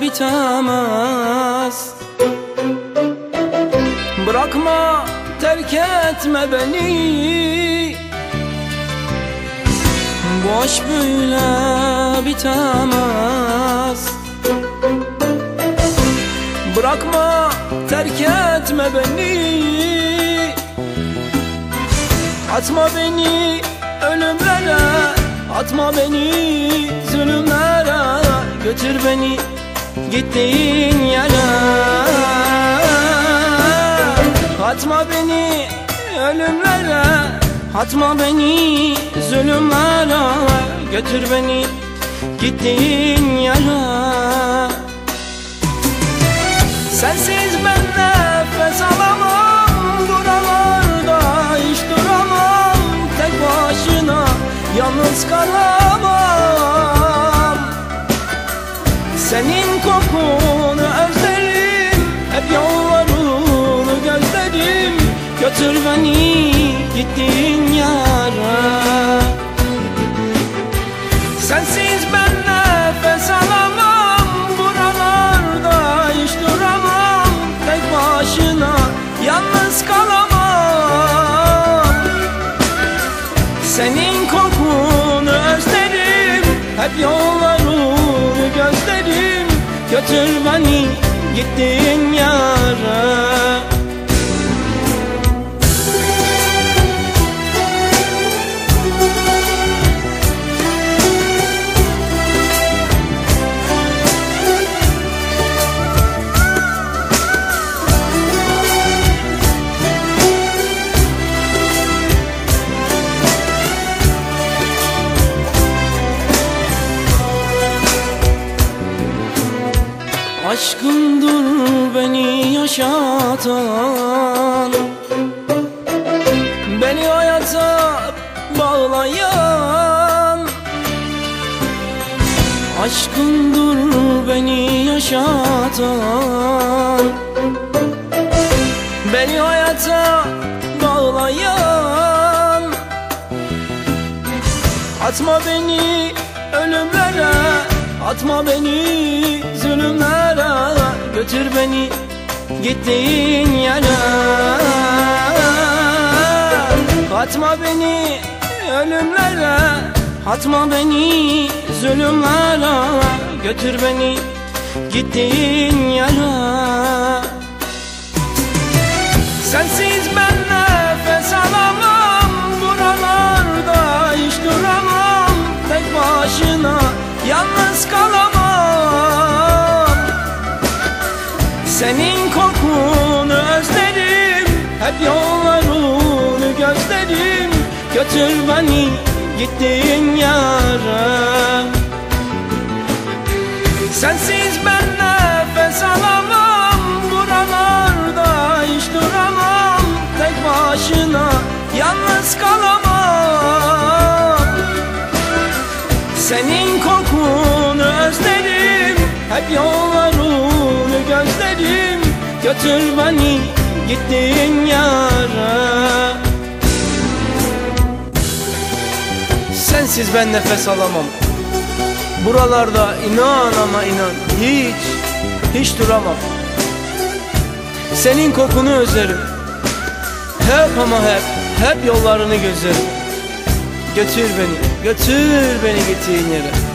bitemez. Bırakma, terk etme beni, bu aşk böyle bitemez. Bırakma, terk etme beni, atma beni ölümlere, atma beni zulümlere, götür beni gittiğin yere. Atma beni ölümlere, atma beni zulümlere, götür beni gittiğin yere. Sensiz ben nefes alamam, buralarda hiç duramam, tek başına yalnız kalamam. Senin kokunu özlerim, hep yollarını gözlerim, götür beni gittiğin yere. Sensiz ben nefes alamam, buralarda hiç duramam, tek başına yalnız kalamam. Senin kokunu özlerim, hep yollarını gözlerim, götür beni gittiğin yere. Aşkındır beni yaşatan, beni hayata bağlayan. Aşkındır beni yaşatan, beni hayata bağlayan. Atma beni ölümlere, atma beni zulümlere, götür beni gittiğin yere. Atma beni ölümlere, atma beni zulümlere, götür beni gittiğin yere. Sensiz ben nefes alamam, buralarda hiç duramam, tek başına yalnız kalamam. Senin kokunu özlerim, hep yollarını gözlerim, götür beni gittiğin yere. Sensiz ben nefes alamam, buralarda hiç duramam, tek başına yalnız kalamam. Senin kokunu özlerim, hep yollarını gözlerim, götür beni gittiğin yere. Sensiz ben nefes alamam, buralarda inan ama inan, hiç duramam. Senin kokunu özlerim, hep ama hep yollarını gözlerim, götür beni gittiğin yere.